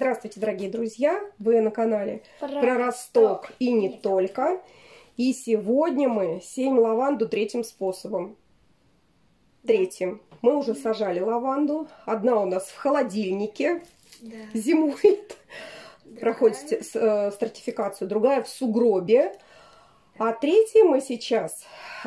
Здравствуйте, дорогие друзья! Вы на канале про Росток и не только. И сегодня мы сеем лаванду третьим способом. Третьим. Мы уже сажали лаванду. Одна у нас в холодильнике зимует, проходит стратификацию. Другая в сугробе. А третья мы сейчас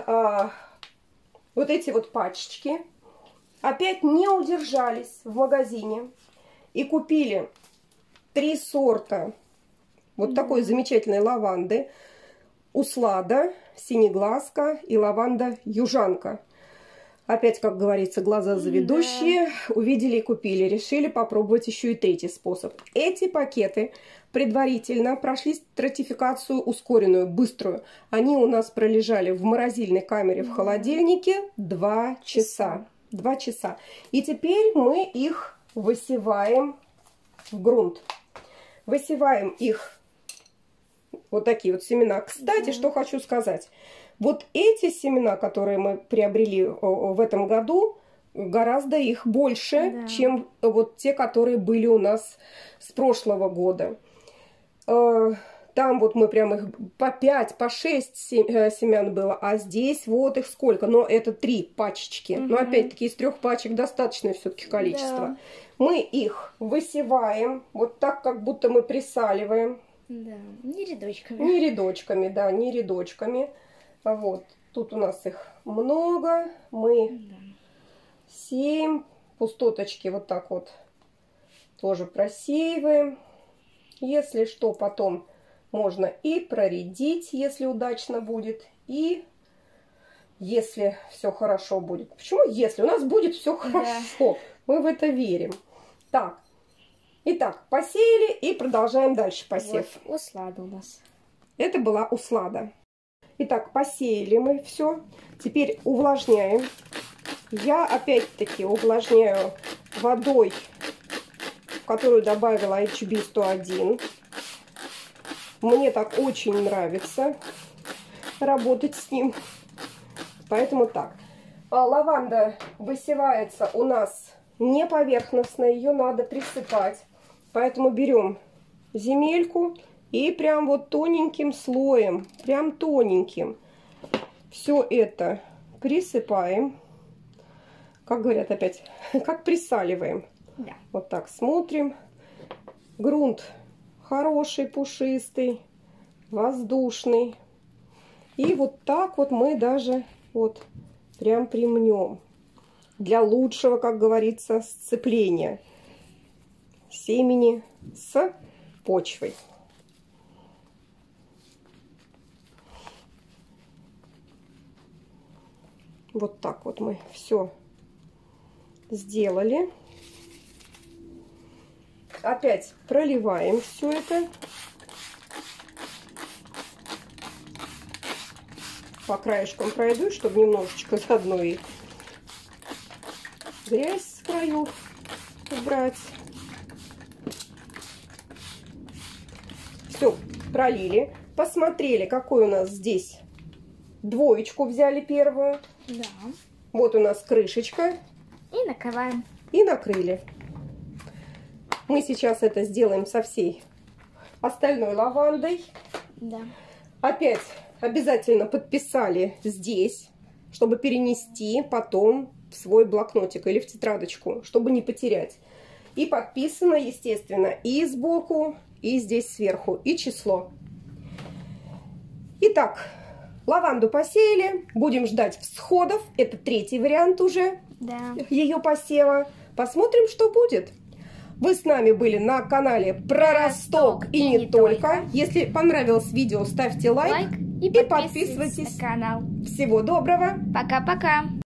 вот эти вот пачечки опять не удержались в магазине. И купили 3 сорта вот такой замечательной лаванды. Услада, синеглазка и лаванда южанка. Опять, как говорится, глаза заведущие. Увидели и купили. Решили попробовать еще и третий способ. Эти пакеты предварительно прошли стратификацию ускоренную, быструю. Они у нас пролежали в морозильной камере в холодильнике 2 часа. 2 часа. И теперь мы их высеваем в грунт. Высеваем их, вот такие вот семена. Кстати, что хочу сказать. Вот эти семена, которые мы приобрели в этом году, гораздо их больше, чем вот те, которые были у нас с прошлого года. Там вот мы прям их по 5, по 6 семян было, а здесь вот их сколько. Но это 3 пачечки. Но опять-таки из 3 пачек достаточное все-таки количество. Да. Мы их высеваем вот так, как будто мы присаливаем. Да, не рядочками. Не рядочками, да, не рядочками. Вот, тут у нас их много. Мы сеем, пустоточки вот так вот тоже просеиваем. Если что, потом можно и проредить, если удачно будет, и если все хорошо будет. Почему если? У нас будет все хорошо. Мы в это верим. Так. Итак, посеяли и продолжаем дальше посев. Вот, услада у нас. Это была услада. Итак, посеяли мы все. Теперь увлажняем. Я опять-таки увлажняю водой, в которую добавила HB101. Мне так очень нравится работать с ним. Поэтому так. Лаванда высевается у нас не поверхностно. Ее надо присыпать. Поэтому берем земельку и прям вот тоненьким слоем, прям тоненьким, все это присыпаем. Как говорят опять, как присаливаем. Да. Вот так смотрим. Грунт хороший, пушистый, воздушный. И вот так вот мы даже вот прям примнем. Для лучшего, как говорится, сцепления семени с почвой. Вот так вот мы все сделали. Опять проливаем все это. По краешкам пройду, чтобы немножечко заодно и грязь с краев убрать. Все, пролили. Посмотрели, какой у нас здесь. Двоечку взяли первую. Да. Вот у нас крышечка. И накрываем. И накрыли. Мы сейчас это сделаем со всей остальной лавандой. Да. Опять обязательно подписали здесь, чтобы перенести потом в свой блокнотик или в тетрадочку, чтобы не потерять. И подписано, естественно, и сбоку, и здесь сверху, и число. Итак, лаванду посеяли. Будем ждать всходов. Это третий вариант уже ее посева. Посмотрим, что будет. Вы с нами были на канале про Росток и не только. Если понравилось видео, ставьте лайк и подписывайтесь на канал. Всего доброго. Пока-пока.